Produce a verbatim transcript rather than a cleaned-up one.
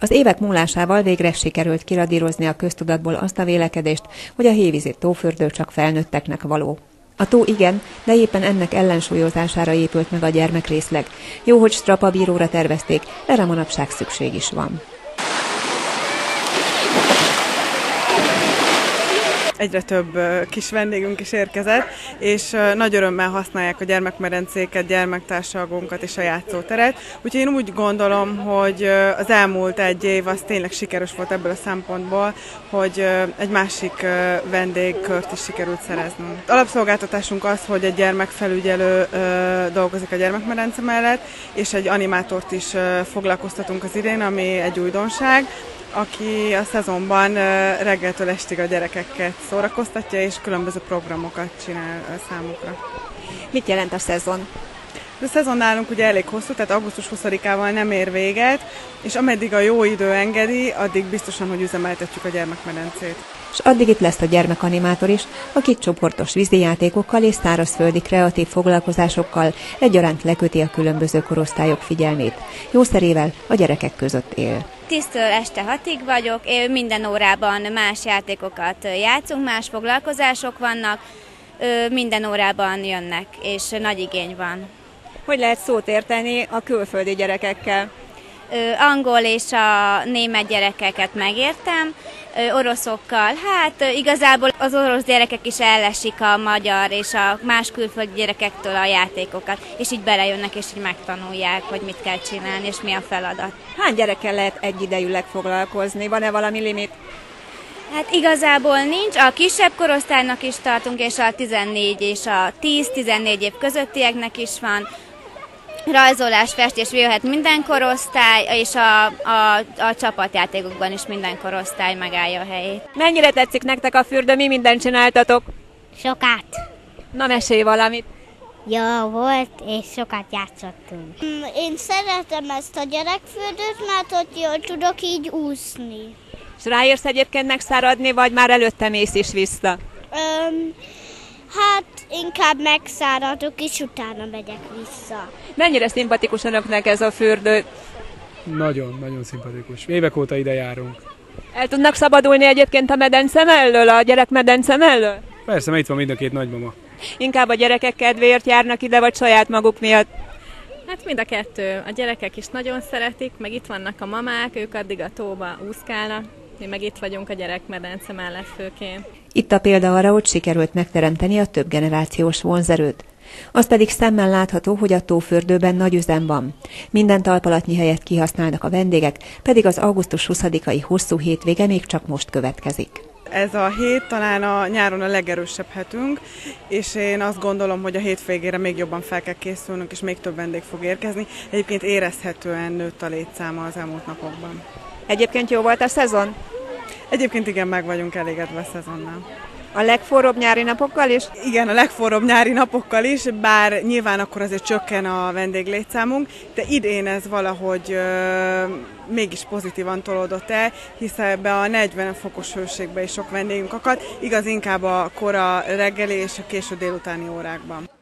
Az évek múlásával végre sikerült kiradírozni a köztudatból azt a vélekedést, hogy a hévízi tófürdő csak felnőtteknek való. A tó igen, de éppen ennek ellensúlyozására épült meg a gyermekrészleg. Jó, hogy strapabíróra tervezték, erre manapság szükség is van. Egyre több kis vendégünk is érkezett, és nagy örömmel használják a gyermekmedencéket, gyermektársalgunkat és a játszóteret. Úgyhogy én úgy gondolom, hogy az elmúlt egy év az tényleg sikeres volt ebből a szempontból, hogy egy másik vendégkört is sikerült szereznünk. Alapszolgáltatásunk az, hogy egy gyermekfelügyelő dolgozik a gyermekmedence mellett, és egy animátort is foglalkoztatunk az idén, ami egy újdonság, aki a szezonban reggeltől estig a gyerekeket szórakoztatja, és különböző programokat csinál számukra. Mit jelent a szezon? A szezon nálunk ugye elég hosszú, tehát augusztus huszadikával nem ér véget, és ameddig a jó idő engedi, addig biztosan, hogy üzemeltetjük a gyermekmedencét. És addig itt lesz a gyermekanimátor is, aki csoportos vízijátékokkal és szárazföldi kreatív foglalkozásokkal egyaránt leköti a különböző korosztályok figyelmét. Jószerével a gyerekek között él. tíztől este hatig vagyok, minden órában más játékokat játszunk, más foglalkozások vannak, minden órában jönnek, és nagy igény van. Hogy lehet szót érteni a külföldi gyerekekkel? Angol és a német gyerekeket megértem, oroszokkal, hát igazából az orosz gyerekek is ellesik a magyar és a más külföldi gyerekektől a játékokat, és így belejönnek, és így megtanulják, hogy mit kell csinálni, és mi a feladat. Hány gyerekkel lehet egyidejűleg foglalkozni? Van-e valami limit? Hát igazából nincs, a kisebb korosztálynak is tartunk, és a tizennégy és a tíz-tizennégy év közöttieknek is van. Rajzolás, festés jöhet minden korosztály, és a, a, a csapatjátékokban is minden korosztály megállja a helyét. Mennyire tetszik nektek a fürdő, mi mindent csináltatok? Sokat. Na, mesélj valamit. Jó volt, és sokat játszottunk. Én szeretem ezt a gyerekfürdőt, mert ott jól tudok így úszni. És ráérsz egyébként megszáradni, vagy már előtte mész is vissza? Öm, hát inkább megszáradok, és utána megyek vissza. Mennyire szimpatikus önöknek ez a fürdő? Nagyon, nagyon szimpatikus. Évek óta ide járunk. El tudnak szabadulni egyébként a medence mellől, a gyerekmedence mellől? Persze, mert itt van mind a két nagymama. Inkább a gyerekek kedvéért járnak ide, vagy saját maguk miatt? Hát mind a kettő. A gyerekek is nagyon szeretik, meg itt vannak a mamák, ők addig a tóba úszkálnak, mi meg itt vagyunk a gyerekmedence mellett főként. Itt a példa arra, hogy sikerült megteremteni a több generációs vonzerőt. Az pedig szemmel látható, hogy a tófürdőben nagy üzem van. Minden talpalatnyi helyet kihasználnak a vendégek, pedig az augusztus huszadikai hosszú hétvége még csak most következik. Ez a hét talán a nyáron a legerősebb hetünk, és én azt gondolom, hogy a hétvégére még jobban fel kell készülnünk, és még több vendég fog érkezni. Egyébként érezhetően nőtt a létszáma az elmúlt napokban. Egyébként jó volt a szezon? Egyébként igen, meg vagyunk elégedve a szezonnal. A legforróbb nyári napokkal is? Igen, a legforróbb nyári napokkal is, bár nyilván akkor azért csökken a vendéglétszámunk, de idén ez valahogy ö, mégis pozitívan tolódott el, hiszen ebbe a negyven fokos hőségbe is sok vendégünk akad, igaz inkább a kora reggeli és a késő délutáni órákban.